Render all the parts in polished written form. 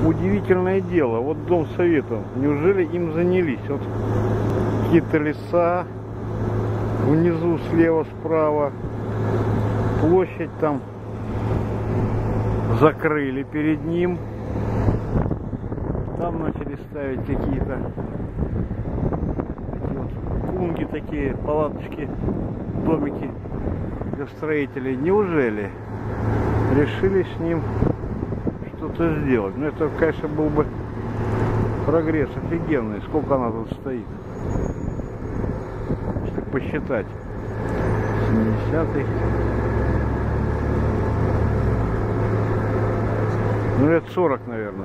Удивительное дело. Вот Дом Советов. Неужели им занялись? Вот какие-то леса. Внизу слева, справа. Площадь там закрыли перед ним. Там начали ставить какие-то вот кунги такие, палаточки, домики для строителей. Неужели решили с ним что-то сделать? Ну это, конечно, был бы прогресс офигенный. Сколько она тут стоит? Если посчитать. 70-й. Ну лет 40, наверное.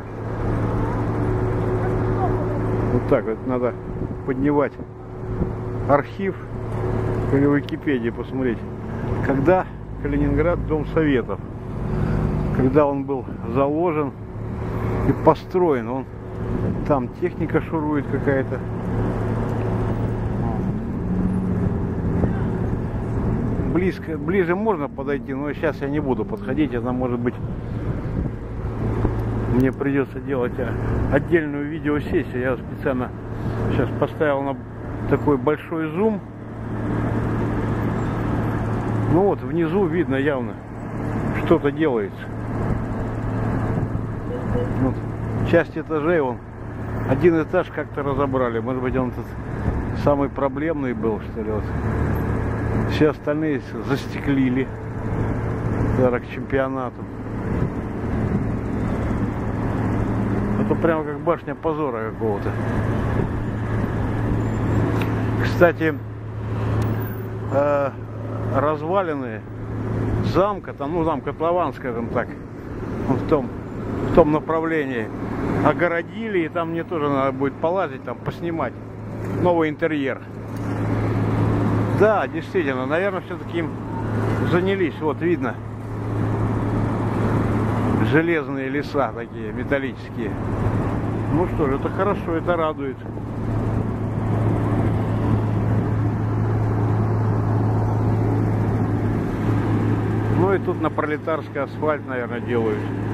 Вот так вот надо поднимать архив или в Википедии посмотреть, когда Калининград Дом Советов, когда он был заложен и построен. Он там техника шурует какая-то. Ближе можно подойти, но сейчас я не буду подходить. Это может быть, мне придется делать отдельную видеосессию. Я специально сейчас поставил на такой большой зум. Ну вот внизу видно явно, что-то делается. Вот. Часть этажей, он один этаж как-то разобрали. Может быть, он тут самый проблемный был, что ли. Вот. Все остальные застеклили. Даже к чемпионату. Это прямо как башня позора какого-то. Кстати, развалины замка, там, ну там котлован, скажем так, в том направлении огородили, и там мне тоже надо будет полазить, там поснимать новый интерьер. Да, действительно, наверное, все-таки им занялись. Вот видно железные леса такие, металлические. Ну что ж, это хорошо, это радует. Ну и тут на Пролетарской асфальт, наверное, делают.